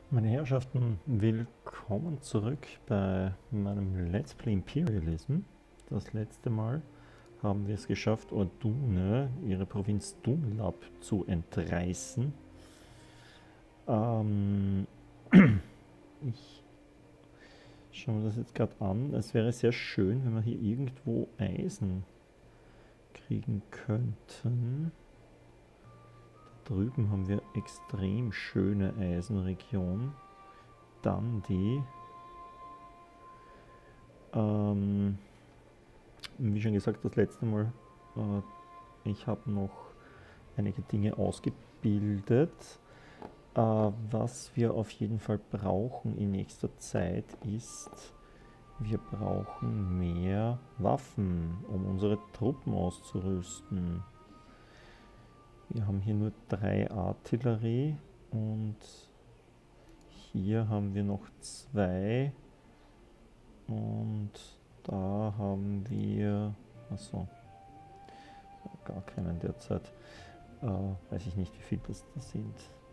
Meine Herrschaften, willkommen zurück bei meinem Let's Play Imperialism. Das letzte Mal haben wir es geschafft, Ordune, ihre Provinz Dunlap, zu entreißen. Ähm, ich schaue mir das jetzt gerade an. Es wäre sehr schön, wenn wir hier irgendwo Eisen kriegen könnten. Da drüben haben wir extrem schöne Eisenregion. Dann die wie schon gesagt, das letzte Mal, ich habe noch einige Dinge ausgebildet. Was wir auf jeden Fall brauchen in nächster Zeit ist, wir brauchen mehr Waffen, um unsere Truppen auszurüsten. Wir haben hier nur 3 Artillerie und hier haben wir noch 2 und da haben wir, achso, gar keinen derzeit. Weiß ich nicht, wie viel das da sind.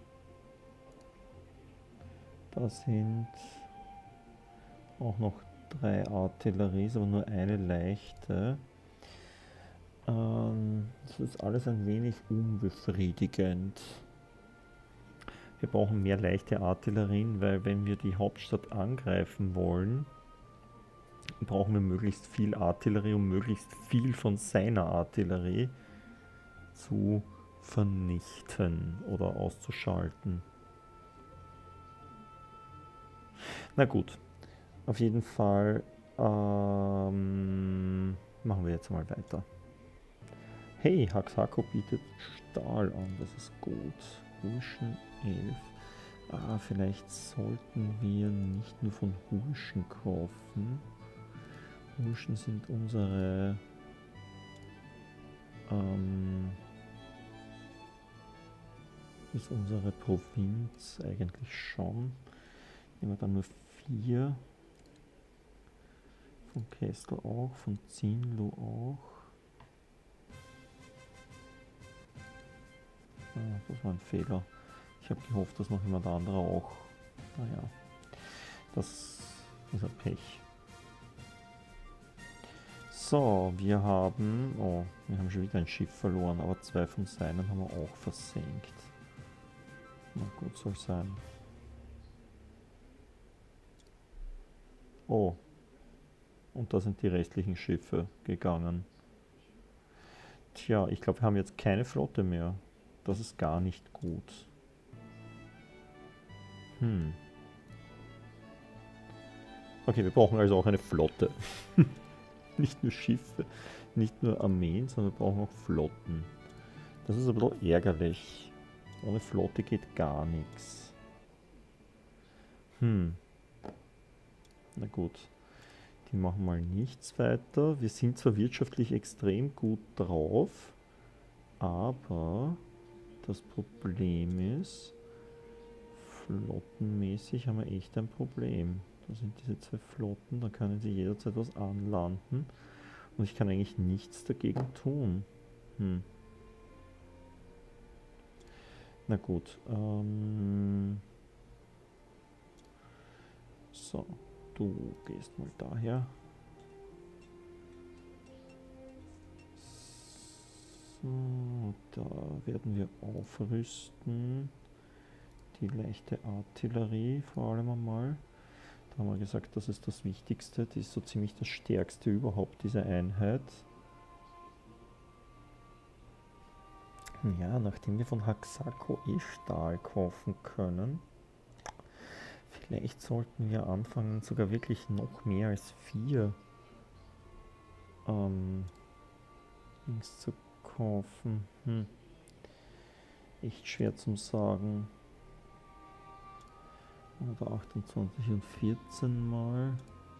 Da sind auch noch 3 Artilleries, aber nur eine leichte. Das ist alles ein wenig unbefriedigend. Wir brauchen mehr leichte Artillerien, weil wenn wir die Hauptstadt angreifen wollen, brauchen wir möglichst viel Artillerie, um möglichst viel von seiner Artillerie zu vernichten oder auszuschalten. Na gut, auf jeden Fall machen wir jetzt mal weiter. Hey, Haxako bietet Stahl an, das ist gut. Hulschen 11. Vielleicht sollten wir nicht nur von Hulschen kaufen. Hulschen sind unsere ist unsere Provinz eigentlich schon. Nehmen wir dann nur 4. Von Kessel auch, von Zinlu auch. Das war ein Fehler. Ich habe gehofft, dass noch jemand anderer auch. Naja, das ist ein Pech. So, wir haben schon wieder ein Schiff verloren, aber 2 von seinen haben wir auch versenkt. Na gut, soll sein. Oh, und da sind die restlichen Schiffe gegangen. Tja, ich glaube, wir haben jetzt keine Flotte mehr. Das ist gar nicht gut. Okay, wir brauchen also auch eine Flotte. Nicht nur Schiffe, nicht nur Armeen, sondern wir brauchen auch Flotten. Das ist ein bisschen ärgerlich. Ohne Flotte geht gar nichts. Na gut. Die machen mal nichts weiter. Wir sind zwar wirtschaftlich extrem gut drauf, aber das Problem ist, flottenmäßig haben wir echt ein Problem. Da sind diese 2 Flotten, da können sie jederzeit was anlanden und ich kann eigentlich nichts dagegen tun. Na gut. So, du gehst mal daher. So, da werden wir aufrüsten. Die leichte Artillerie vor allem einmal. Da haben wir gesagt, das ist das Wichtigste. Die ist so ziemlich das Stärkste überhaupt, diese Einheit. Ja, nachdem wir von Haxako Stahl kaufen können, vielleicht sollten wir anfangen, sogar wirklich noch mehr als 4 Dings zu kaufen. Echt schwer zum sagen. Oder 28 und 14 mal.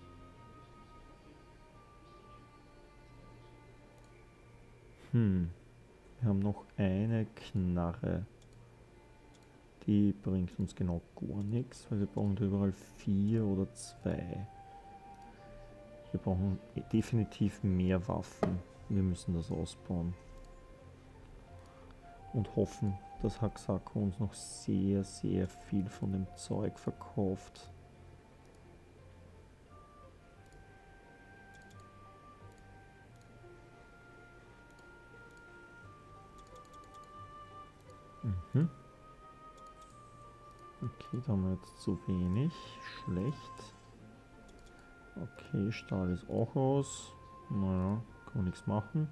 Wir haben noch eine Knarre. Die bringt uns genau gar nichts, weil wir brauchen da überall 4 oder 2. Wir brauchen definitiv mehr Waffen. Wir müssen das ausbauen. Und hoffen, dass Haxako uns noch sehr, sehr viel von dem Zeug verkauft. Mhm. Okay, da haben wir jetzt zu wenig. Schlecht. Okay, Stahl ist auch aus. Naja, kann man nichts machen.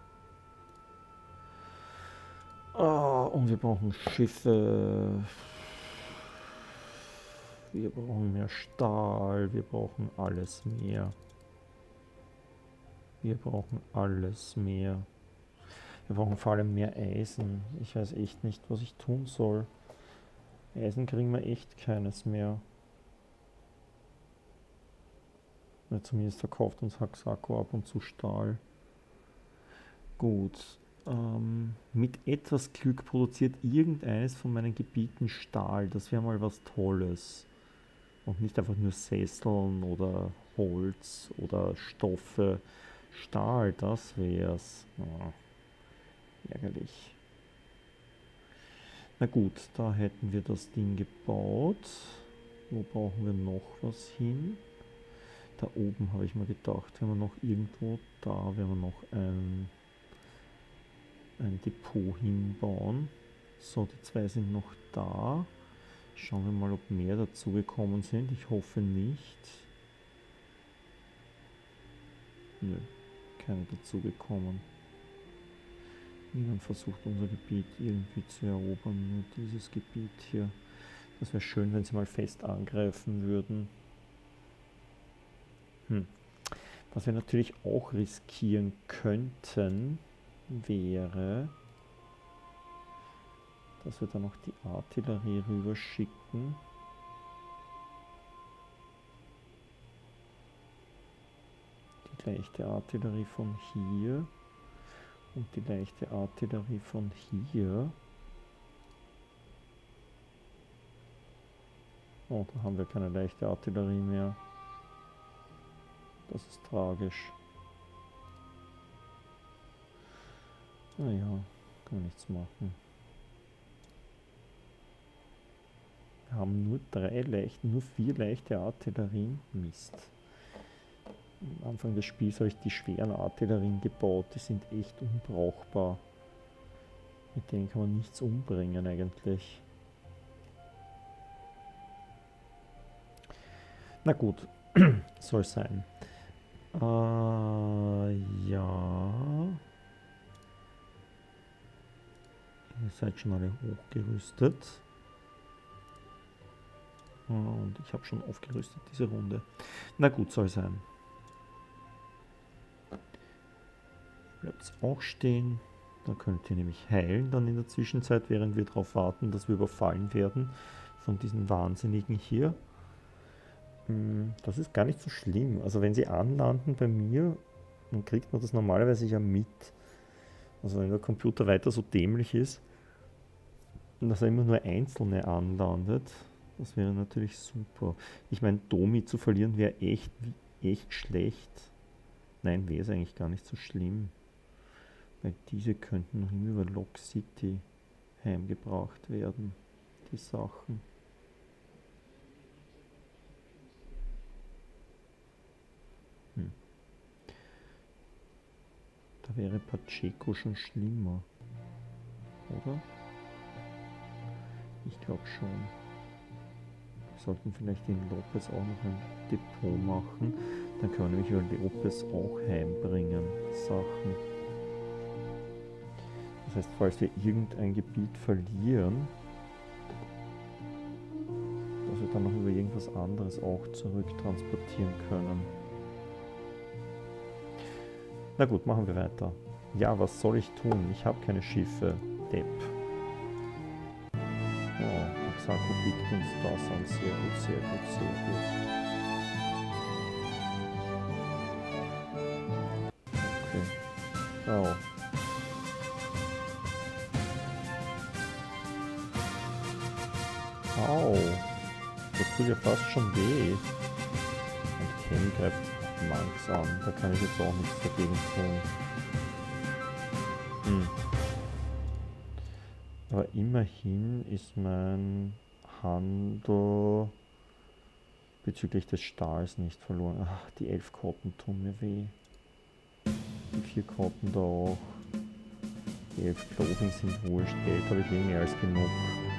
Und wir brauchen Schiffe. Wir brauchen mehr Stahl. Wir brauchen alles mehr. Wir brauchen alles mehr. Wir brauchen vor allem mehr Eisen. Ich weiß echt nicht, was ich tun soll. Eisen kriegen wir echt keines mehr. Ja, zumindest verkauft uns Haxako ab und zu Stahl. Gut. Mit etwas Glück produziert irgendeines von meinen Gebieten Stahl. Das wäre mal was Tolles. Und nicht einfach nur Sesseln oder Holz oder Stoffe. Stahl, das wär's. Oh, ärgerlich. Na gut, da hätten wir das Ding gebaut. Wo brauchen wir noch was hin? Da oben habe ich mir gedacht, wenn wir noch irgendwo da, werden wir noch ein Depot hinbauen. So, die zwei sind noch da. Schauen wir mal, ob mehr dazu gekommen sind. Ich hoffe nicht. Nö, keine dazu gekommen. Niemand versucht unser Gebiet irgendwie zu erobern, nur dieses Gebiet hier. Das wäre schön, wenn sie mal fest angreifen würden. Was wir natürlich auch riskieren könnten, wäre, dass wir dann noch die Artillerie rüber schicken. Die leichte Artillerie von hier und die leichte Artillerie von hier. Oh, da haben wir keine leichte Artillerie mehr. Das ist tragisch. Naja, kann man nichts machen. Wir haben nur nur 4 leichte Artillerien. Mist. Am Anfang des Spiels habe ich die schweren Artillerien gebaut. Die sind echt unbrauchbar. Mit denen kann man nichts umbringen eigentlich. Na gut, soll sein. Ja. Ihr seid schon alle hochgerüstet. Und ich habe schon aufgerüstet diese Runde. Na gut, soll sein. Bleibt auch stehen. Da könnt ihr nämlich heilen dann in der Zwischenzeit, während wir darauf warten, dass wir überfallen werden von diesen Wahnsinnigen hier. Das ist gar nicht so schlimm. Also wenn sie anlanden bei mir, dann kriegt man das normalerweise ja mit. Also wenn der Computer weiter so dämlich ist, dass er immer nur Einzelne anlandet, das wäre natürlich super. Ich meine, Domi zu verlieren wäre echt schlecht. Nein, wäre es eigentlich gar nicht so schlimm. Weil diese könnten noch immer über Lock City heimgebracht werden, die Sachen. Da wäre Pacheco schon schlimmer, oder? Ich glaube schon. Wir sollten vielleicht den Lopez auch noch ein Depot machen. Dann können wir nämlich über Lopez auch heimbringen, Sachen. Das heißt, falls wir irgendein Gebiet verlieren, dass wir dann noch über irgendwas anderes auch zurücktransportieren können. Na gut, machen wir weiter. Ja, was soll ich tun? Ich habe keine Schiffe. Depp. Oh, Haxako bietet uns das an. Sehr gut, sehr gut, sehr gut. Okay. Oh. Au. Das tut ja fast schon weh. Und Ken greift Manx an. Da kann ich jetzt auch nichts dagegen tun. Aber Aber immerhin ist mein Handel bezüglich des Stahls nicht verloren. Ach, die 11 Koppen tun mir weh. Die 4 Koppen da auch. Die 11 Clothing sind wurscht. Geld habe ich eh mehr als genug.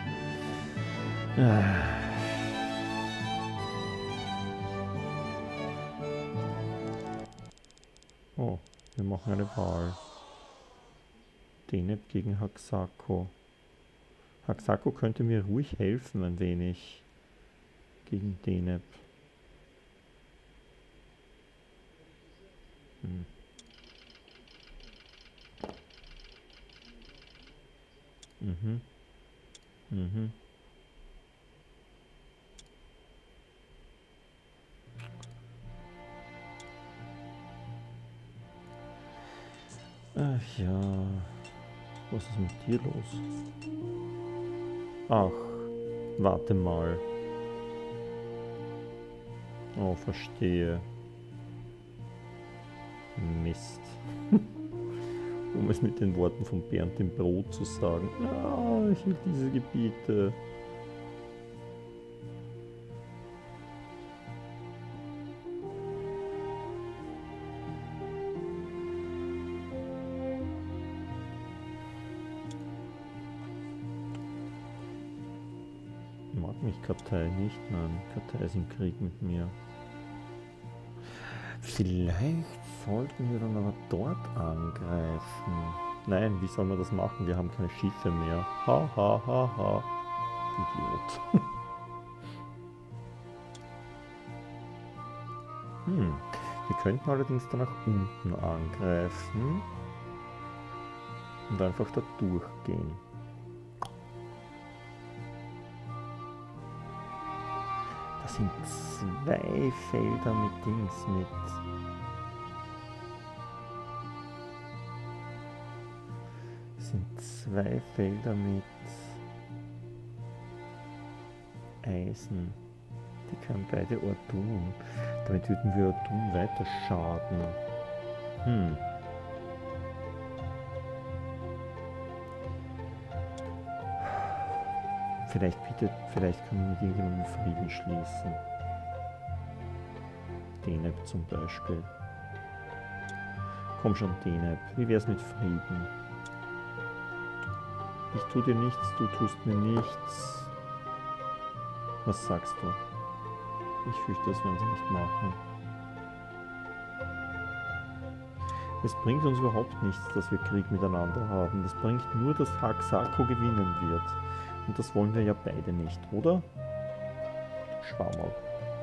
Oh, wir machen eine Wahl. Deneb gegen Haxako. Haxako könnte mir ruhig helfen ein wenig gegen Deneb. Ach ja, was ist mit dir los? Ach, warte mal. Oh, verstehe. Mist. Um es mit den Worten von Bernd dem Brot zu sagen. Ah, ich will diese Gebiete. Mag mich Kartei nicht? Nein, Kartei ist im Krieg mit mir. Vielleicht sollten wir dann aber dort angreifen. Nein, wie soll man das machen? Wir haben keine Schiffe mehr. Ha, ha, ha, ha. Idiot. Wir könnten allerdings dann nach unten angreifen. Und einfach da durchgehen. Das sind 2 Felder mit Dings, mit... Das sind 2 Felder mit Eisen. Die können beide Ordun. Damit würden wir Ordun weiter schaden. Vielleicht können wir mit irgendjemandem Frieden schließen. Deneb zum Beispiel. Komm schon, Deneb. Wie wär's mit Frieden? Ich tue dir nichts, du tust mir nichts. Was sagst du? Ich fürchte, das werden sie nicht machen. Es bringt uns überhaupt nichts, dass wir Krieg miteinander haben. Das bringt nur, dass Haxako gewinnen wird. Und das wollen wir ja beide nicht, oder? Schwammerl.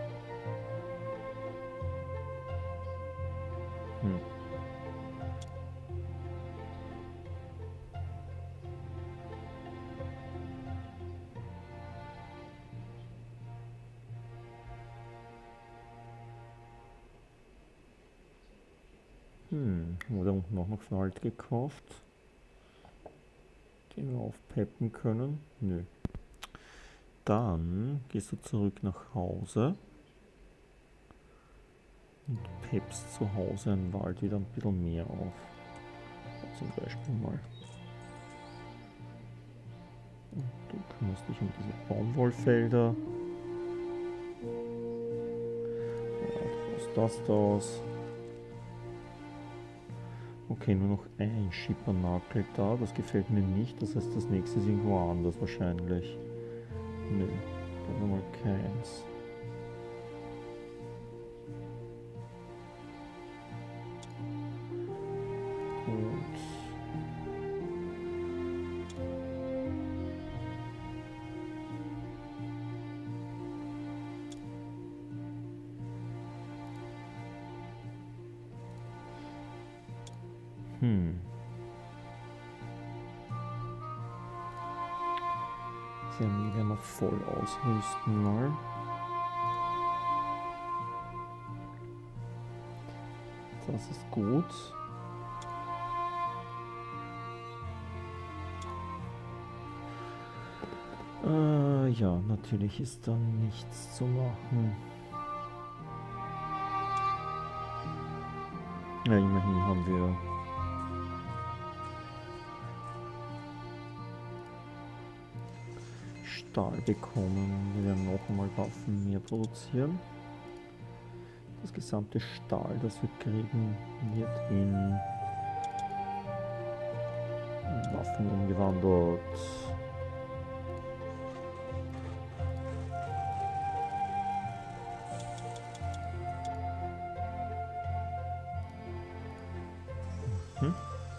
Wurde unten auch noch Wald gekauft, den wir aufpeppen können? Nö. Dann gehst du zurück nach Hause und peppst zu Hause im Wald wieder ein bisschen mehr auf. Zum Beispiel mal. Und du kümmerst dich um diese Baumwollfelder. Ja, du baust das da aus. Okay, nur noch ein Schippernakel da, das gefällt mir nicht, das heißt, das nächste ist irgendwo anders wahrscheinlich. Nö, da nochmal keins. Gut. Die Armee werden wir voll ausrüsten mal. Das ist gut. Ja, natürlich ist da nichts zu machen. Ja, immerhin haben wir Stahl bekommen. Wir werden noch einmal Waffen mehr produzieren. Das gesamte Stahl, das wir kriegen, wird in Waffen umgewandelt. Hm?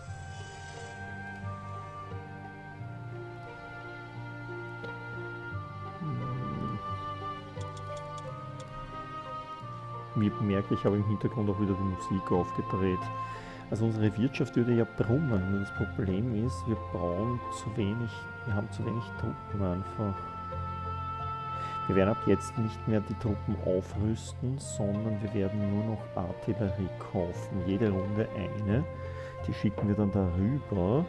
Wie merke ich, habe im Hintergrund auch wieder die Musik aufgedreht. Also unsere Wirtschaft würde ja brummen. Nur das Problem ist, wir brauchen zu wenig, wir haben zu wenig Truppen einfach. Wir werden ab jetzt nicht mehr die Truppen aufrüsten, sondern wir werden nur noch Artillerie kaufen. Jede Runde eine. Die schicken wir dann darüber.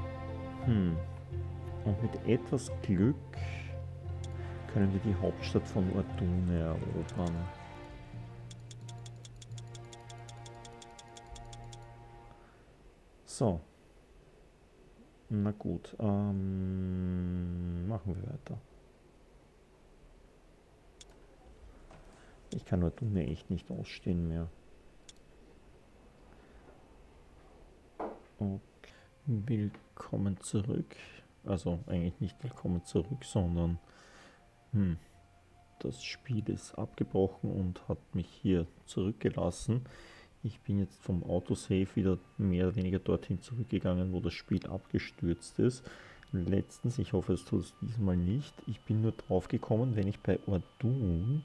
Und mit etwas Glück können wir die Hauptstadt von Ordune erobern. So. Na gut. Machen wir weiter. Ich kann Ordune echt nicht ausstehen mehr. Okay. Willkommen zurück. Also eigentlich nicht willkommen zurück, sondern das Spiel ist abgebrochen und hat mich hier zurückgelassen. Ich bin jetzt vom Autosave wieder mehr oder weniger dorthin zurückgegangen, wo das Spiel abgestürzt ist. Letztens, ich hoffe, es tut es diesmal nicht, ich bin nur drauf gekommen, wenn ich bei Ordune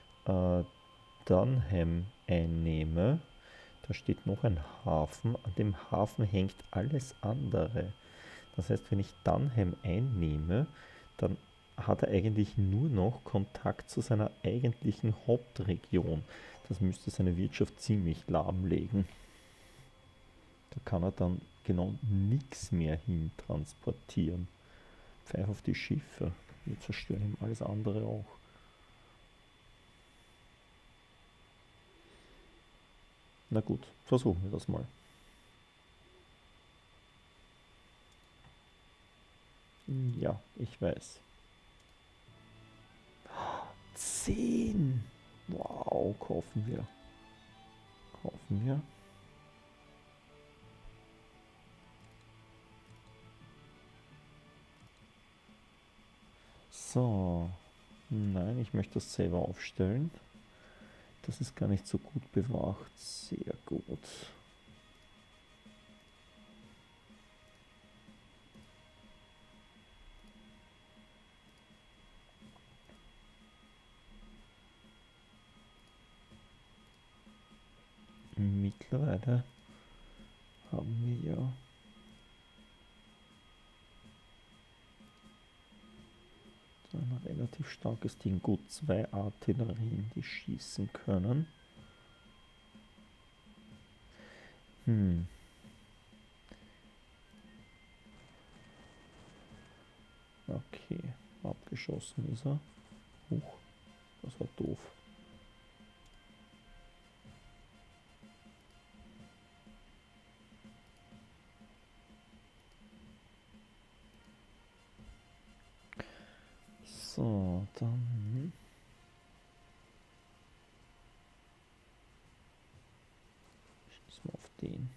Dunham einnehme, da steht noch ein Hafen, an dem Hafen hängt alles andere. Das heißt, wenn ich Dunham einnehme, dann hat er eigentlich nur noch Kontakt zu seiner eigentlichen Hauptregion. Das müsste seine Wirtschaft ziemlich lahmlegen. Da kann er dann genau nichts mehr hin transportieren. Pfeif auf die Schiffe. Wir zerstören ihm alles andere auch. Na gut, versuchen wir das mal. Ja, ich weiß. 10! Wow, kaufen wir. Kaufen wir. So. Nein, ich möchte das selber aufstellen. Das ist gar nicht so gut bewacht. Sehr gut. Mittlerweile haben wir ja ein relativ starkes Ding. Gut, 2 Artillerien, die schießen können. Okay, abgeschossen ist er. Huch, das war doof. So, dann schießen wir auf den.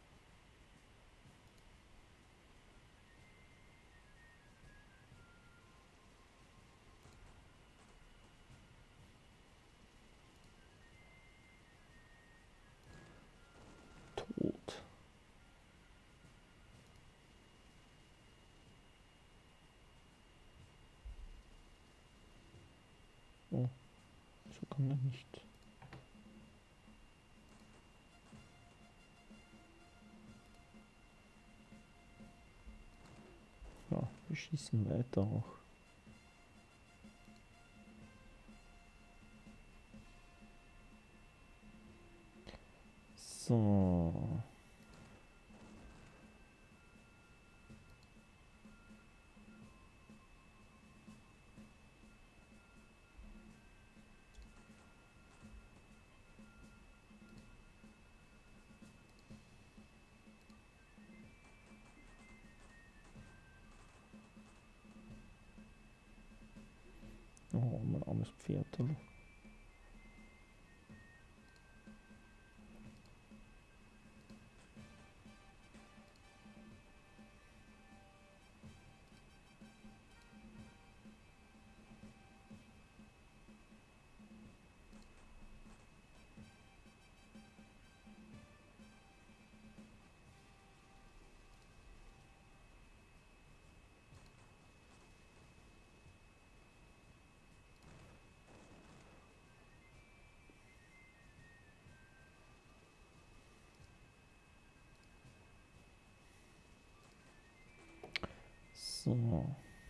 Tot. Oh, so kann er nicht. Ja, wir schießen weiter auch. So. armes Pferd. So.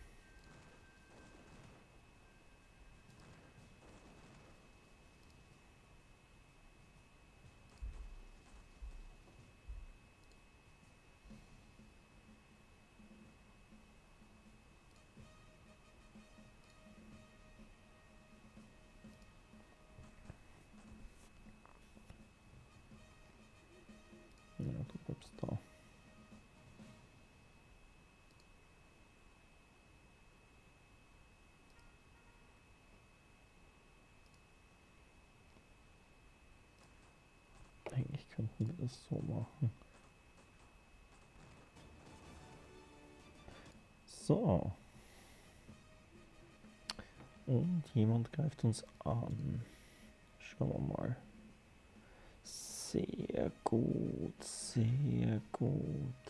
Ja, du bleibst da. Eigentlich könnten wir das so machen. So. Und jemand greift uns an. Schauen wir mal. Sehr gut, sehr gut.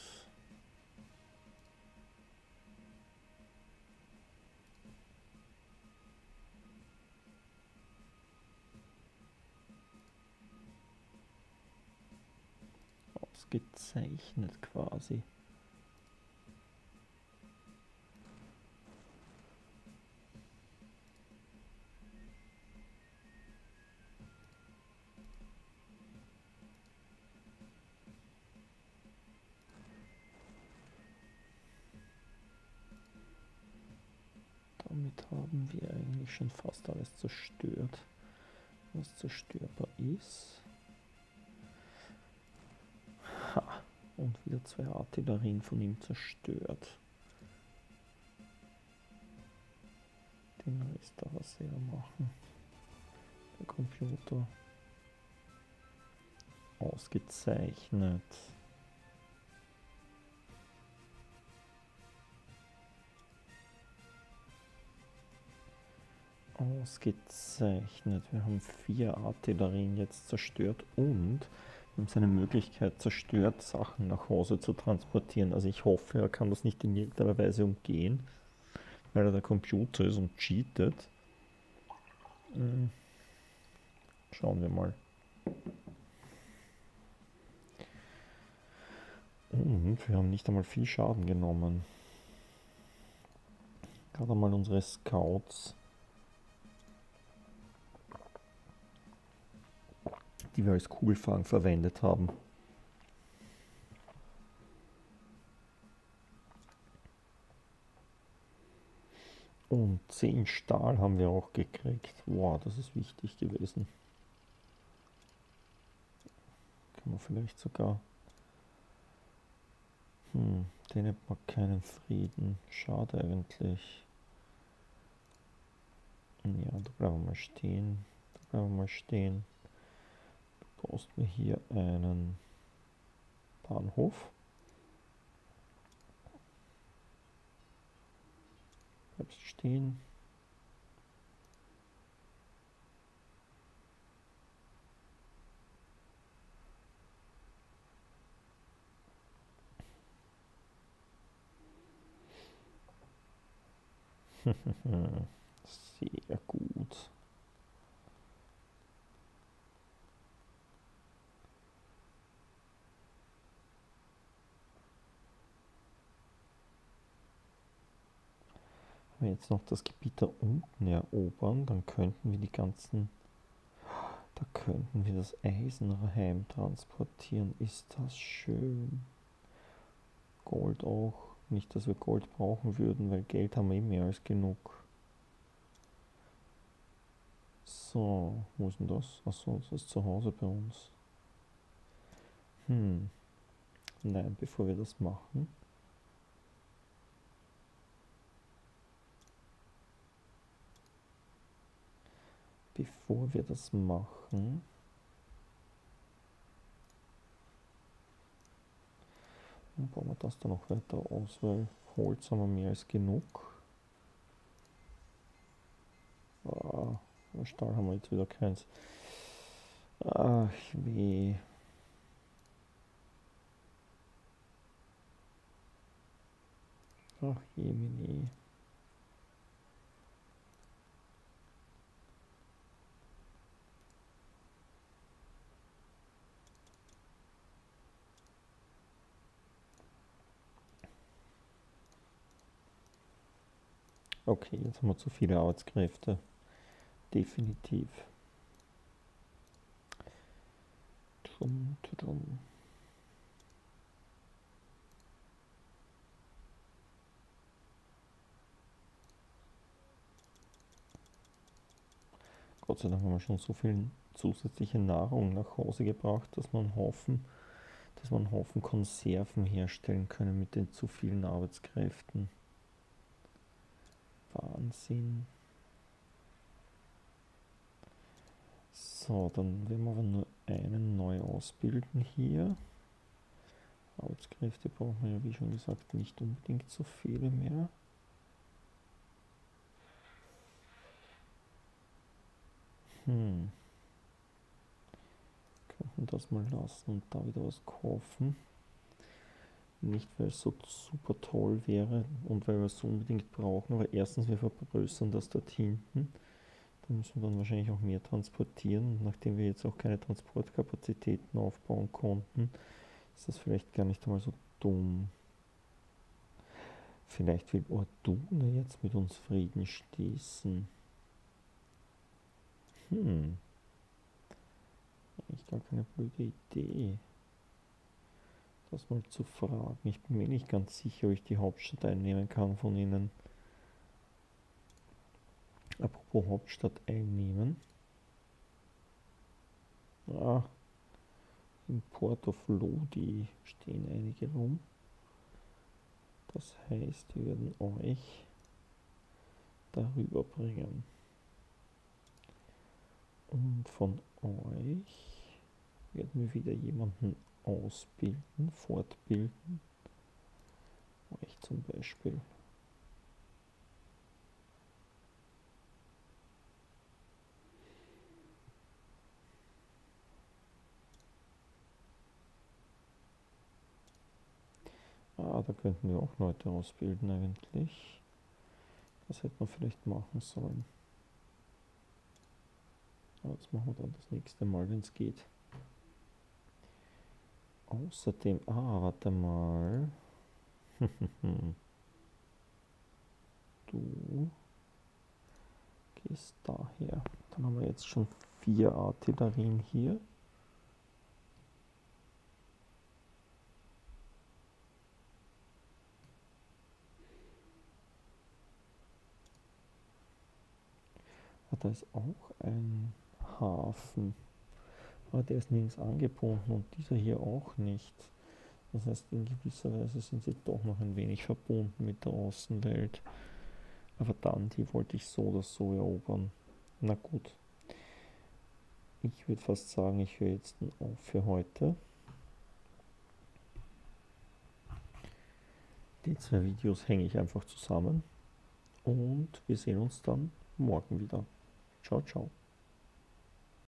Ausgezeichnet quasi. Damit haben wir eigentlich schon fast alles zerstört, was zerstörbar ist. Ha, und wieder 2 Artillerien von ihm zerstört. Den Rest darf er selber machen. Der Computer. Ausgezeichnet. Ausgezeichnet. Wir haben 4 Artillerien jetzt zerstört und wir haben seine Möglichkeit zerstört, Sachen nach Hause zu transportieren. Also ich hoffe, er kann das nicht in irgendeiner Weise umgehen, weil er der Computer ist und cheatet. Schauen wir mal. Und wir haben nicht einmal viel Schaden genommen. Gerade einmal unsere Scouts, die wir als Kugelfang verwendet haben. Und 10 Stahl haben wir auch gekriegt. Wow, das ist wichtig gewesen. Kann man vielleicht sogar... den hat man keinen Frieden. Schade eigentlich. Ja, da bleiben wir mal stehen. Da bleiben wir mal stehen. Du baust mir hier einen Bahnhof. Bleibst stehen. Sehr gut. Wenn wir jetzt noch das Gebiet da unten erobern, dann könnten wir die ganzen... Da könnten wir das Eisen heim transportieren. Ist das schön. Gold auch. Nicht, dass wir Gold brauchen würden, weil Geld haben wir eh mehr als genug. So, wo ist denn das? Achso, das ist zu Hause bei uns. Nein, bevor wir das machen. bevor wir das machen, dann bauen wir das da noch weiter aus, weil Holz haben wir mehr als genug. Stahl haben wir jetzt wieder keins. Ach weh. Ach je. Okay, jetzt haben wir zu viele Arbeitskräfte. Definitiv. Tudum. Gott sei Dank haben wir schon so viel zusätzliche Nahrung nach Hause gebracht, dass wir einen Haufen Konserven herstellen können mit den zu vielen Arbeitskräften. Wahnsinn. So, dann werden wir aber nur einen neu ausbilden hier. Arbeitskräfte brauchen wir ja, wie schon gesagt, nicht unbedingt so viele mehr. Könnten das mal lassen und da wieder was kaufen. Nicht, weil es so super toll wäre und weil wir es so unbedingt brauchen, aber erstens, wir vergrößern das dort hinten. Da müssen wir dann wahrscheinlich auch mehr transportieren. Und nachdem wir jetzt auch keine Transportkapazitäten aufbauen konnten, ist das vielleicht gar nicht einmal so dumm. Vielleicht will Orduna jetzt mit uns Frieden schließen. Eigentlich gar keine blöde Idee, das mal zu fragen. Ich bin mir nicht ganz sicher, ob ich die Hauptstadt einnehmen kann von ihnen. Apropos Hauptstadt einnehmen. In Port of Lodi stehen einige rum. Das heißt, wir werden euch darüber bringen. Und von euch werden wir wieder jemanden ausbilden, fortbilden. Euch zum Beispiel. Da könnten wir auch Leute ausbilden eigentlich. Das hätte man vielleicht machen sollen. Aber das machen wir dann das nächste Mal, wenn es geht. Außerdem, warte mal. Du gehst daher. Dann haben wir jetzt schon 4 Artillerien hier. Da ist auch ein Hafen. Aber der ist nirgends angebunden und dieser hier auch nicht. Das heißt, in gewisser Weise sind sie doch noch ein wenig verbunden mit der Außenwelt. Aber dann, die wollte ich so oder so erobern. Na gut. Ich würde fast sagen, ich höre jetzt auf für heute. Die 2 Videos hänge ich einfach zusammen. Und wir sehen uns dann morgen wieder. Ciao, ciao.